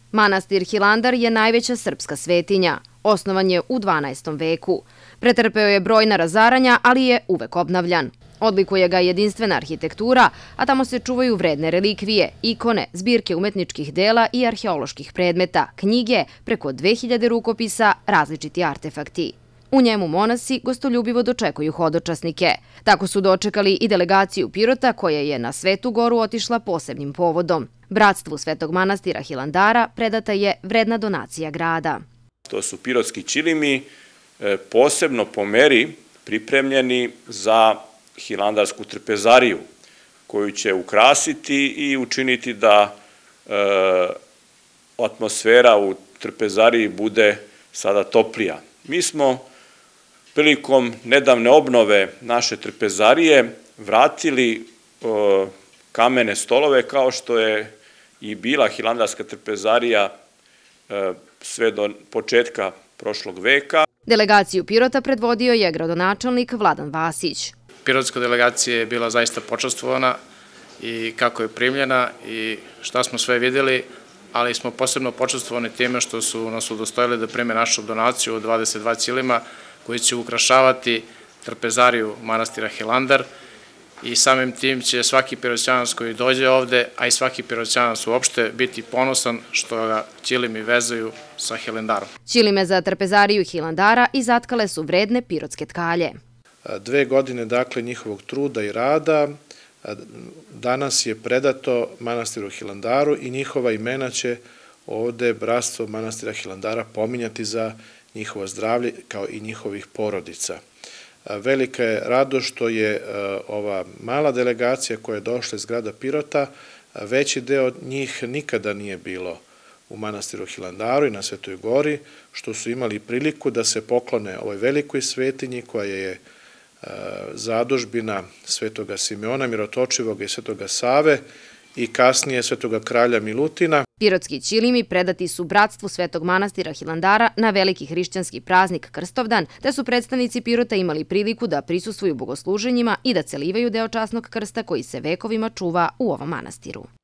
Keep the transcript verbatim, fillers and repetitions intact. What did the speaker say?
Manastir Hilandar je najveća srpska svetinja. Osnovan je u dvanaestom veku. Pretrpeo je brojna razaranja, ali je uvek obnavljan. Odlikuje ga jedinstvena arhitektura, a tamo se čuvaju vredne relikvije, ikone, zbirke umetničkih dela i arheoloških predmeta, knjige, preko dve hiljade rukopisa, različiti artefakti. U njemu monasi gostoljubivo dočekuju hodočasnike. Tako su dočekali i delegaciju Pirota koja je na Svetu Goru otišla posebnim povodom. Bratstvu Svetog manastira Hilandara predata je vredna donacija grada. To su pirotski ćilimi, posebno po meri pripremljeni za hilandarsku trpezariju, koju će ukrasiti i učiniti da atmosfera u trpezariji bude sada toplija. Mi smo prilikom nedavne obnove naše trpezarije vratili kamene stolove kao što je i bila hilandarska trpezarija sve do početka prošlog veka. Delegaciju Pirota predvodio je gradonačelnik Vladan Vasić. Pirotska delegacija je bila zaista počastvovana i kako je primljena i šta smo sve videli, ali smo posebno počastvovani time što su nas udostojili da prime našu donaciju od dvadeset dva ćilima koji će ukrašavati trpezariju manastira Hilandar i samim tim će svaki Piroćanac koji dođe ovde, a i svaki Piroćanac uopšte biti ponosan što ga ćilimi vezuju sa Hilandarom. Ćilime za trpezariju Hilandara izatkale su vredne pirotske tkalje. Dve godine, dakle, njihovog truda i rada danas je predato manastiru Hilandaru i njihova imena će ovde bratstvo manastira Hilandara pominjati za njihovo zdravlje kao i njihovih porodica. Velika je radost što je ova mala delegacija koja je došla iz grada Pirota, veći deo njih nikada nije bilo u manastiru Hilandaru i na Svetoj Gori, što su imali priliku da se poklone ovoj velikoj svetinji koja je zadužbina Svetoga Simeona Mirotočivog i Svetoga Save i kasnije Svetoga kralja Milutina. Pirotski ćilimi predati su bratstvu Svetog manastira Hilandara na veliki hrišćanski praznik Krstovdan, te su predstavnici Pirota imali priliku da prisustvuju bogosluženjima i da celivaju deo časnog krsta koji se vekovima čuva u ovom manastiru.